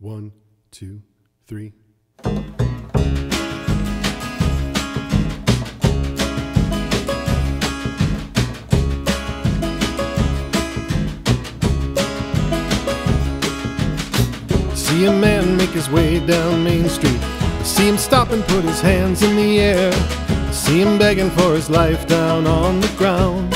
1, 2, 3. See a man make his way down Main Street. I see him stop and put his hands in the air. I see him begging for his life down on the ground.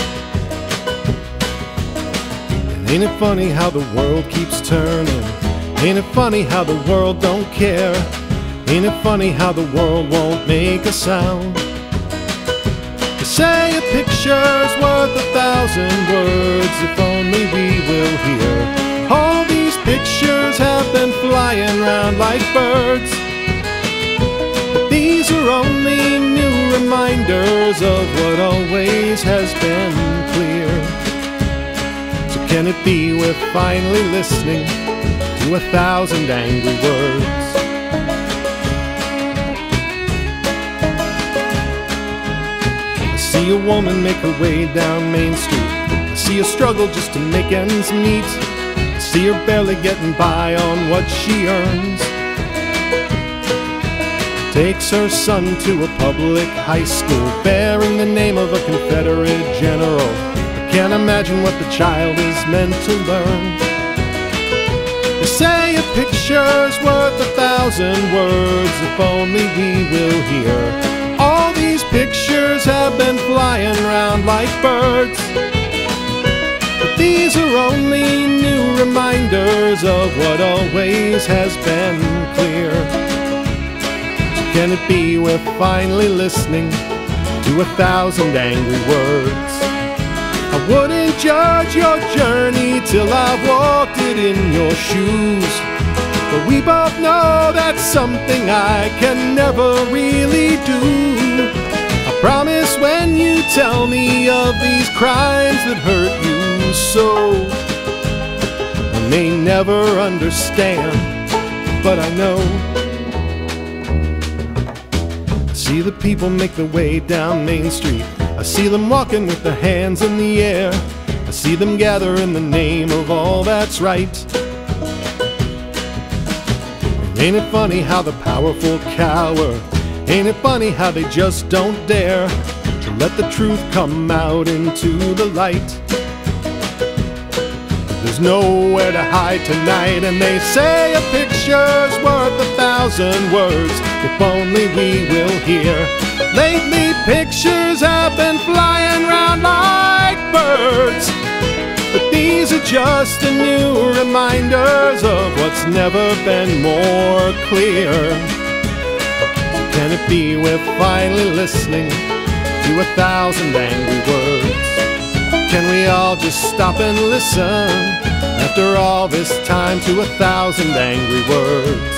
And ain't it funny how the world keeps turning? Ain't it funny how the world don't care? Ain't it funny how the world won't make a sound? They say a picture's worth 1,000 words, if only we will hear. All these pictures have been flying round like birds, but these are only new reminders of what always has been clear. So can it be we're finally listening to 1,000 angry words? I see a woman make her way down Main Street. I see her struggle just to make ends meet. I see her barely getting by on what she earns. Takes her son to a public high school bearing the name of a Confederate general. I can't imagine what the child is meant to learn. They say a picture's worth 1,000 words, if only we will hear. All these pictures have been flying round like birds, but these are only new reminders of what always has been clear. So can it be we're finally listening to 1,000 angry words? I wouldn't judge your journey till I've walked it in your shoes, but we both know that's something I can never really do. I promise when you tell me of these crimes that hurt you so, I may never understand, but I know. I see the people make their way down Main Street. I see them walking with their hands in the air. I see them gather in the name of all that's right. And ain't it funny how the powerful cower? Ain't it funny how they just don't dare to let the truth come out into the light? There's nowhere to hide tonight, and they say a picture's worth 1,000 words, if only we will hear. Lately pictures have been flying round like birds, but these are just the new reminders of what's never been more clear. Can it be we're finally listening to 1,000 angry words? Can we all just stop and listen after all this time to 1,000 angry words?